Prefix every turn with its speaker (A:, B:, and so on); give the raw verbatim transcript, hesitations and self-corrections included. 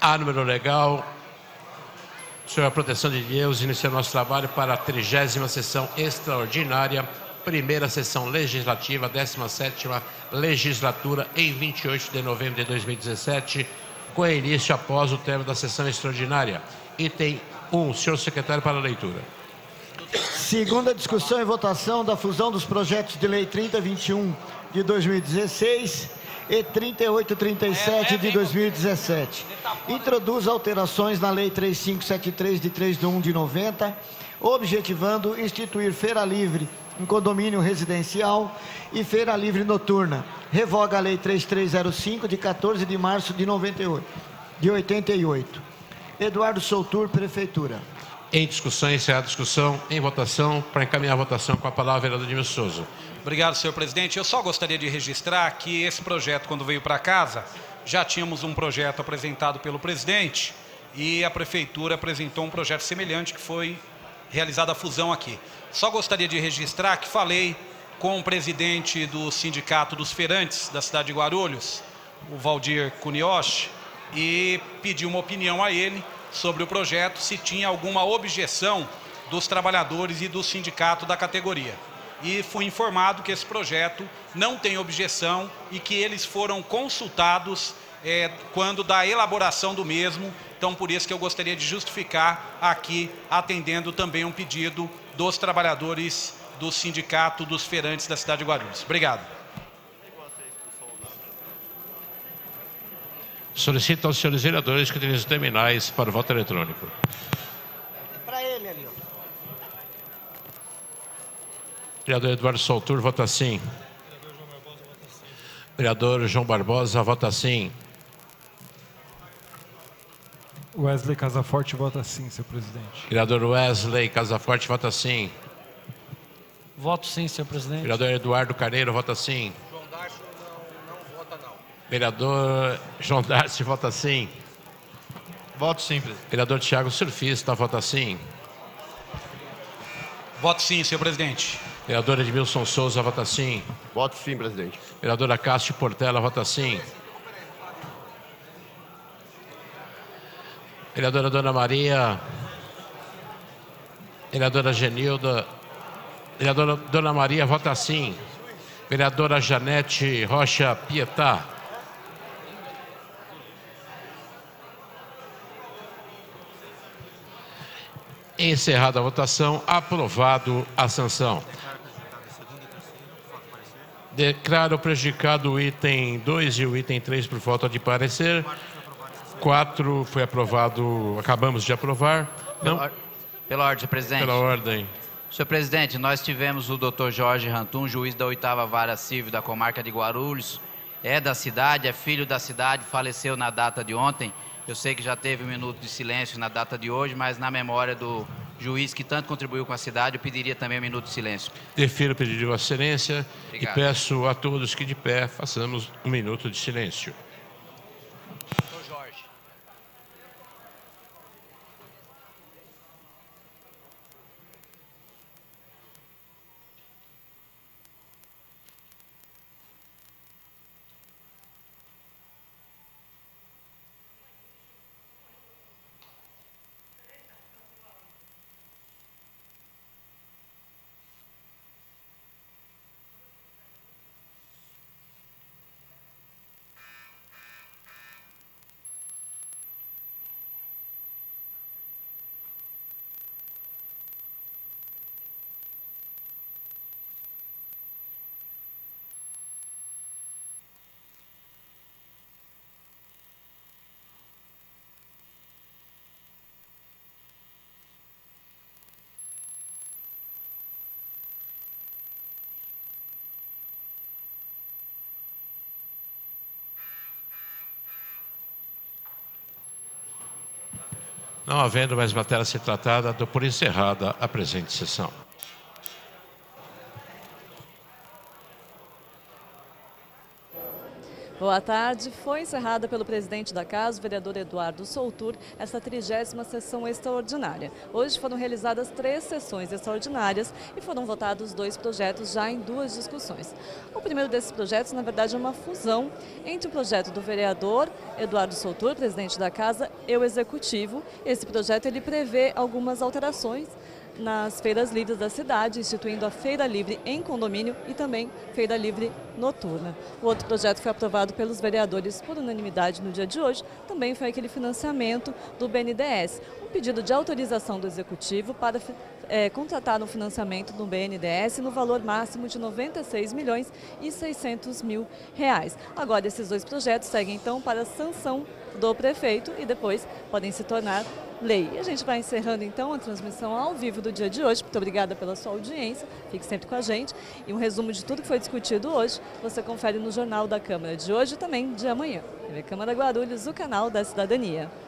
A: A número legal, sobre a proteção de Deus, iniciando nosso trabalho para a trigésima sessão extraordinária, primeira sessão legislativa, décima sétima legislatura, em vinte e oito de novembro de dois mil e dezessete, com início após o término da sessão extraordinária. Item um, senhor secretário, para a leitura.
B: Segunda discussão e votação da fusão dos projetos de lei trinta vinte e um de dois mil e dezesseis e trinta e oito trinta e sete de dois mil e dezessete. Introduz alterações na lei três mil quinhentos e setenta e três de três de um de noventa, objetivando instituir feira livre em condomínio residencial e feira livre noturna. Revoga a lei três mil trezentos e cinco de quatorze de março de noventa e oito, de oitenta e oito. Eduardo Soutur, Prefeitura.
A: Em discussão, encerrada a discussão, em votação, para encaminhar a votação com a palavra, vereador Edmilson Souza.
C: Obrigado, senhor presidente. Eu só gostaria de registrar que esse projeto, quando veio para casa, já tínhamos um projeto apresentado pelo presidente e a prefeitura apresentou um projeto semelhante que foi realizada a fusão aqui. Só gostaria de registrar que falei com o presidente do Sindicato dos Feirantes da cidade de Guarulhos, o Valdir Cunioche, e pedi uma opinião a ele sobre o projeto, se tinha alguma objeção dos trabalhadores e do sindicato da categoria. E fui informado que esse projeto não tem objeção e que eles foram consultados é, quando da elaboração do mesmo. Então, por isso que eu gostaria de justificar aqui, atendendo também um pedido dos trabalhadores do Sindicato dos Feirantes da cidade de Guarulhos. Obrigado.
A: Solicito aos senhores vereadores que utilizem os terminais para o voto eletrônico.
B: Para ele ali, ó.
A: Vereador Eduardo Soutur, vota sim. Vereador João Barbosa, vota sim.
D: Wesley Casaforte, vota sim, senhor presidente.
A: Vereador Wesley Casaforte, vota sim.
E: Voto sim, senhor presidente.
A: Vereador Eduardo Carneiro, vota sim. Vereador João Darcy, vota sim.
F: Voto sim, presidente.
A: Vereador Tiago Surfista, vota sim.
C: Voto sim, senhor presidente.
A: Vereador Edmilson Souza, vota sim.
F: Voto sim, presidente.
A: Vereadora Cássio Portela, vota sim. Vereadora Dona Maria. Vereadora Genilda. Vereadora Dona Maria, vota sim. Vereadora Janete Rocha Pietá. Encerrada a votação, aprovado a sanção. Declaro prejudicado o item dois e o item três por falta de parecer. quatro foi aprovado, acabamos de aprovar. Não?
G: Pela, pela ordem, presidente.
A: Pela ordem.
G: Senhor presidente, nós tivemos o doutor Jorge Rantum, juiz da oitava Vara Civil da comarca de Guarulhos. É da cidade, é filho da cidade, faleceu na data de ontem. Eu sei que já teve um minuto de silêncio na data de hoje, mas na memória do juiz que tanto contribuiu com a cidade, eu pediria também um minuto de silêncio.
A: Defiro o pedido de Vossa Excelência.
G: Obrigado.
A: E peço a todos que de pé façamos um minuto de silêncio.
G: Doutor Jorge.
A: Não havendo mais matéria a ser tratada, dou por encerrada a presente sessão.
H: Boa tarde. Foi encerrada pelo presidente da Casa, o vereador Eduardo Soutur, essa trigésima sessão extraordinária. Hoje foram realizadas três sessões extraordinárias e foram votados dois projetos já em duas discussões. O primeiro desses projetos, na verdade, é uma fusão entre o projeto do vereador Eduardo Soutur, presidente da Casa, e o executivo. Esse projeto ele prevê algumas alterações nas feiras livres da cidade, instituindo a feira livre em condomínio e também feira livre noturna. O outro projeto foi aprovado pelos vereadores por unanimidade no dia de hoje, também foi aquele financiamento do B N D E S, um pedido de autorização do Executivo para é, contratar um financiamento do B N D E S no valor máximo de noventa e seis milhões e seiscentos mil reais. Agora, esses dois projetos seguem então para a sanção do prefeito e depois podem se tornar lei. E a gente vai encerrando então a transmissão ao vivo do dia de hoje. Muito obrigada pela sua audiência, fique sempre com a gente. E um resumo de tudo que foi discutido hoje, você confere no Jornal da Câmara de hoje e também de amanhã. T V Câmara Guarulhos, o canal da cidadania.